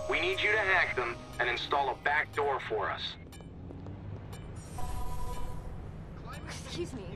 We need you to hack them and install a back door for us. Excuse me.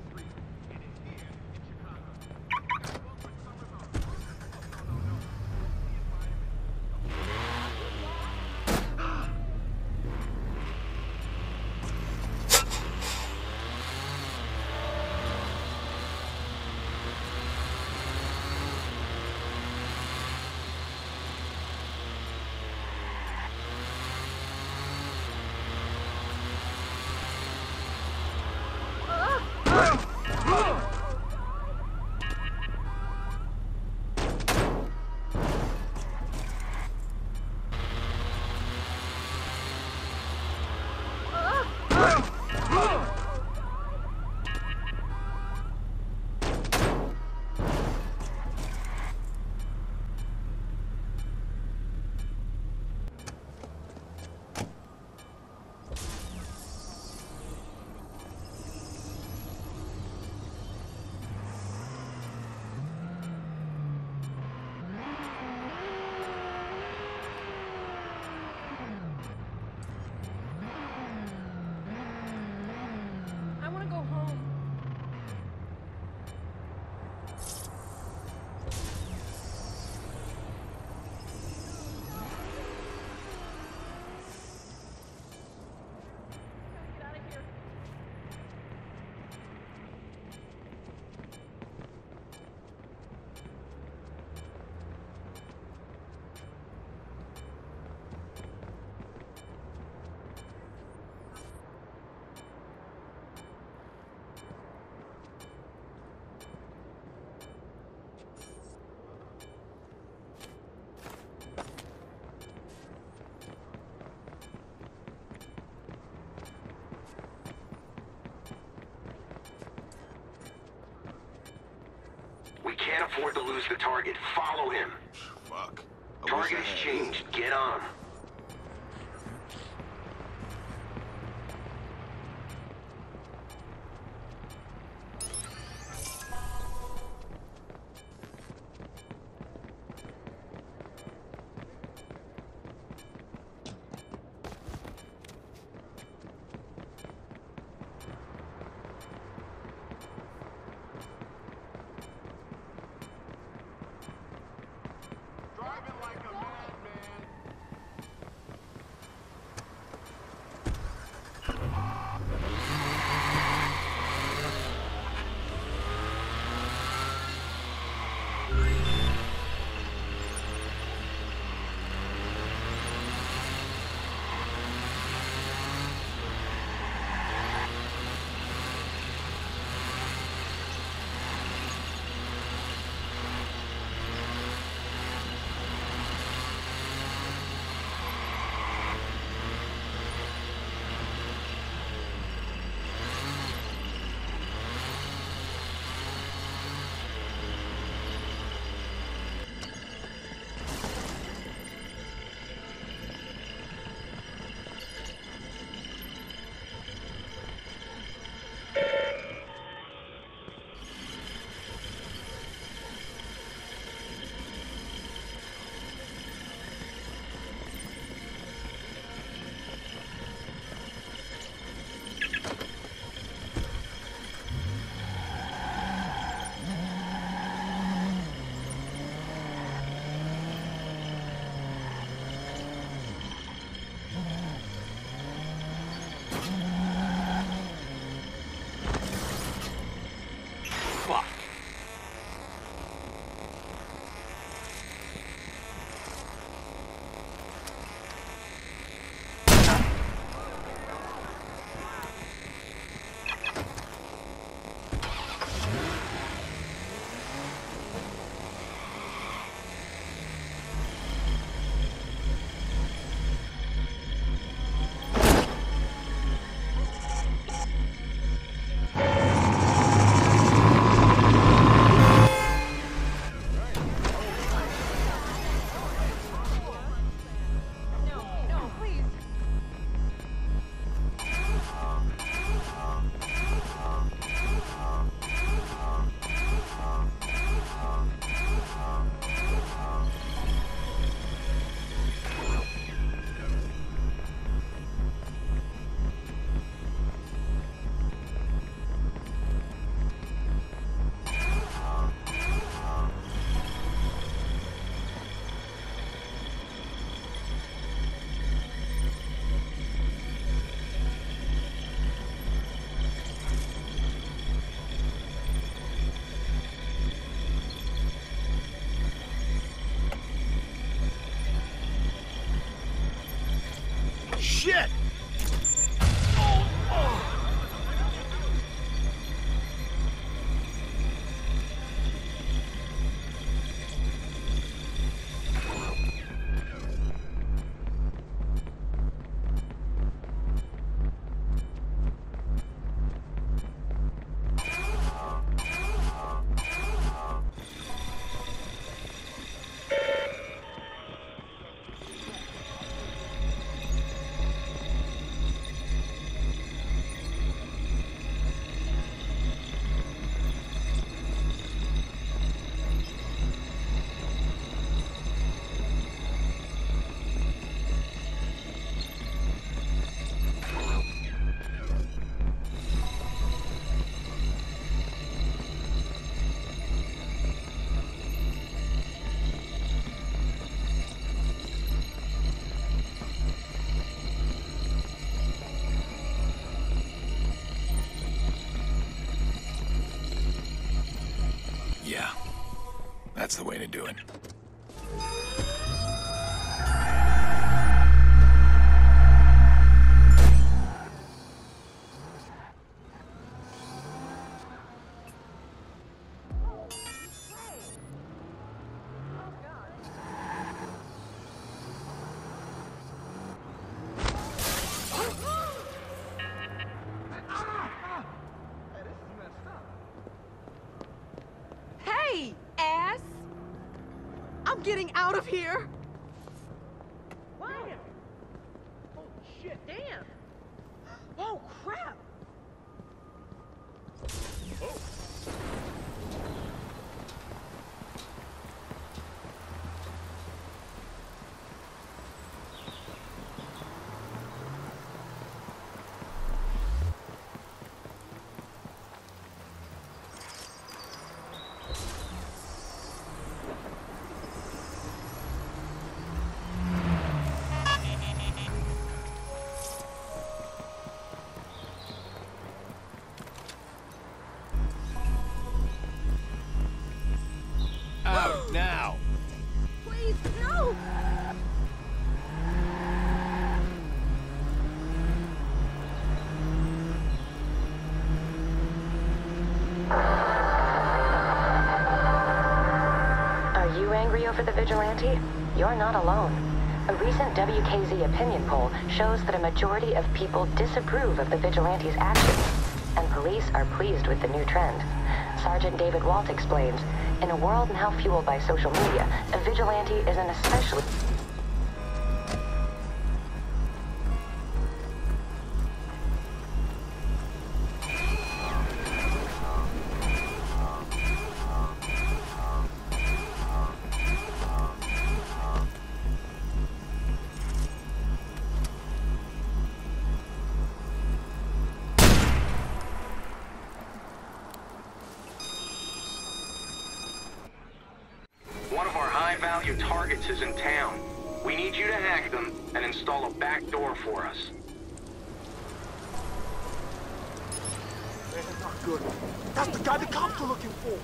We can't afford to lose the target. Follow him. Fuck. Target has changed. Get on. shit! Yeah, that's the way to do it. Hey, ass! I'm getting out of here! Wow. Holy shit, damn! Oh, crap! Oh. Out now! Please, no! Are you angry over the vigilante? You're not alone. A recent WKZ opinion poll shows that a majority of people disapprove of the vigilante's actions, and police are pleased with the new trend. Sergeant David Walt explains, in a world now fueled by social media, a vigilante is an especially... One of our high-value targets is in town. We need you to hack them and install a back door for us. Man, that's not good. That's the guy the cops are looking for!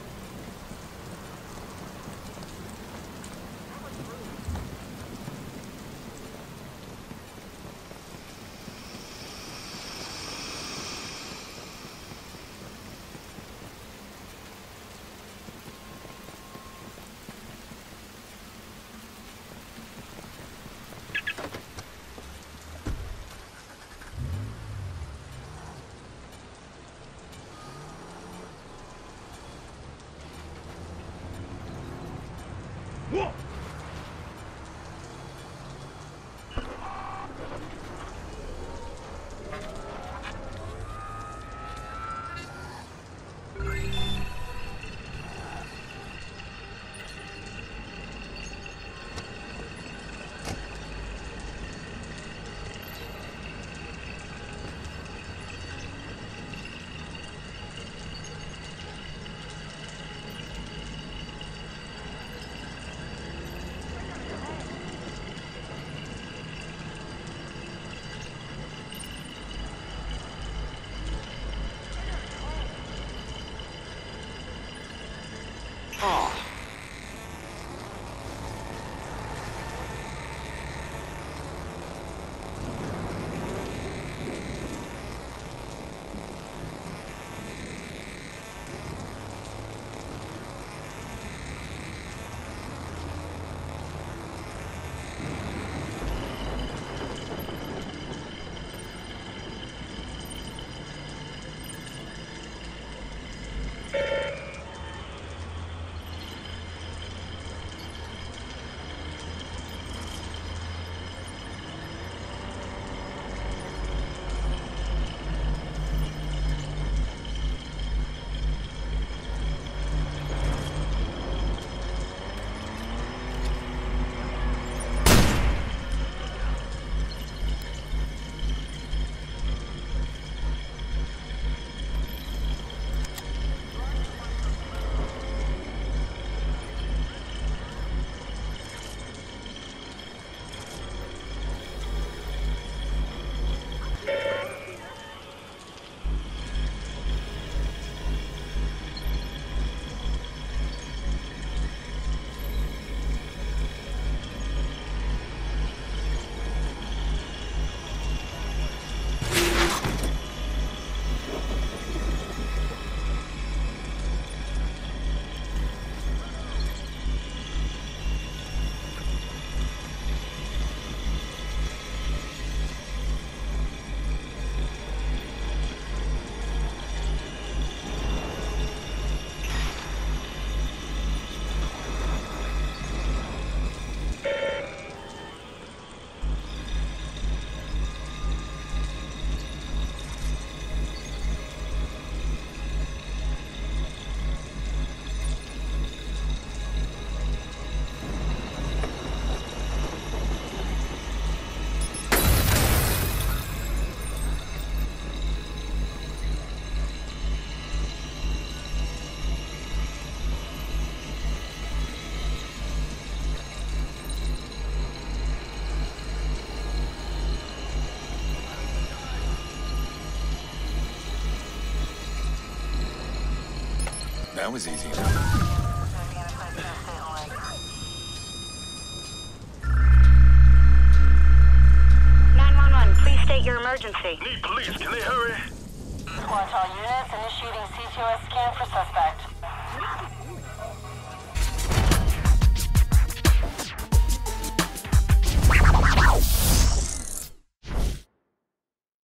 Whoa! That was easy. 911, please state your emergency. Need police. Can they hurry? Squad all units initiating CTOS scan for suspect.